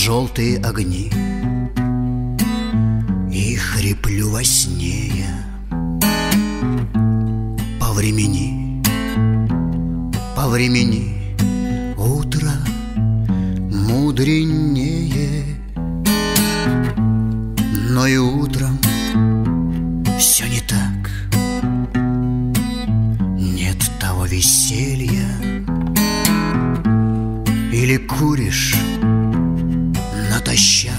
желтые огни, и хриплю во сне я. Повремени, повремени, утро мудренее. Но и утром все не так. Нет того веселья. Или куришь натощак,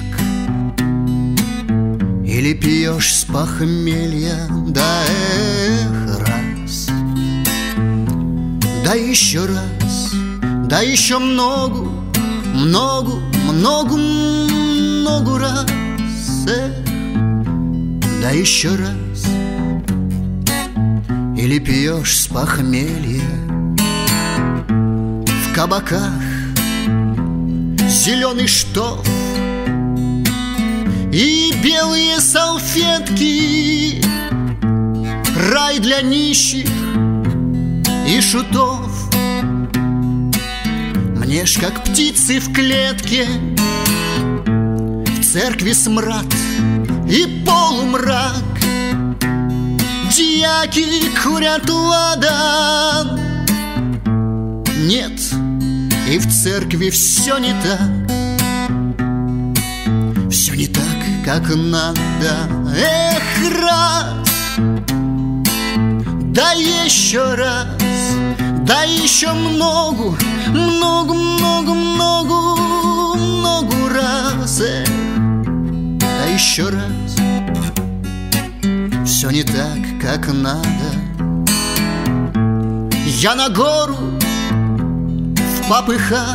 или пьешь с похмелья. Да раз, да еще раз, да еще много, много, много, много раз. Да еще раз. Или пьешь с похмелья в кабаках зеленый штоф и белые салфетки, рай для нищих и шутов. Мне ж как птицы в клетке, в церкви смрад и полумрак. Дьяки курят ладан. Нет, и в церкви все не так. Все не так, как надо. Эх, раз, да еще раз, да еще много, много, много, много, много раз. Эх, да еще раз. Все не так, как надо. Я на гору в попыхах,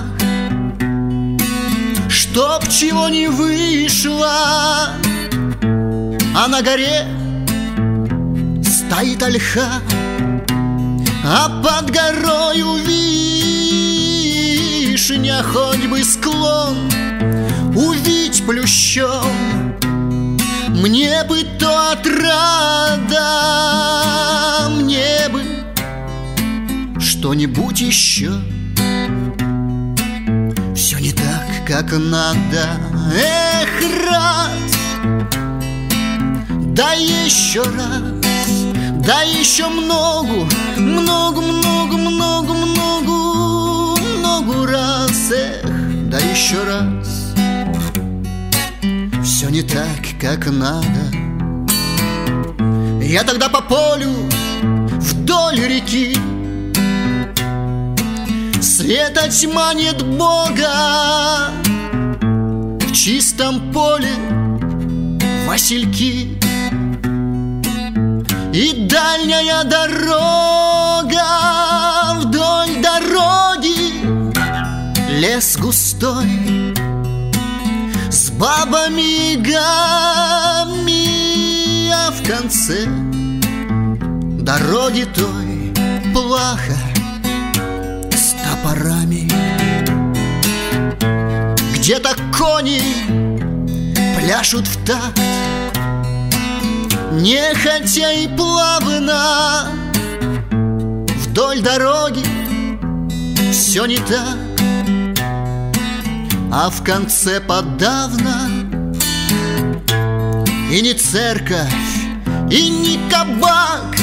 чтоб чего не вышло, а на горе стоит ольха, а под горою вишня. Хоть бы склон увидь плющом, мне бы то отрада, мне бы что-нибудь еще. Все не так, как надо. Эх, раз, да еще раз, да еще много, много, много, много, много, много раз. Эх, да еще раз. Все не так, как надо. Я тогда по полю вдоль реки, света тьма, нет Бога. В чистом поле васильки и дальняя дорога. Вдоль дороги лес густой с бабами и гами, а в конце дороги той плаха с топорами. Где-то кони пляшут в такт, нехотя и плавно. Вдоль дороги все не так, а в конце подавно и не церковь, и не кабак,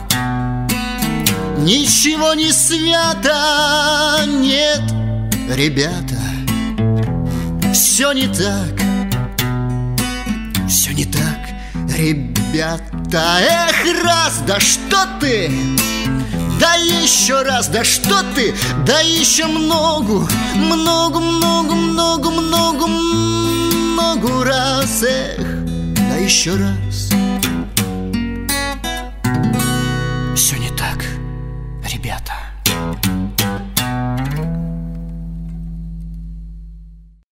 ничего не свято. Нет, ребята, все не так, все не так, ребята. Эх, раз, да что ты, да еще раз, да что ты, да еще много, много, много, много, много, много раз. Эх, да еще раз.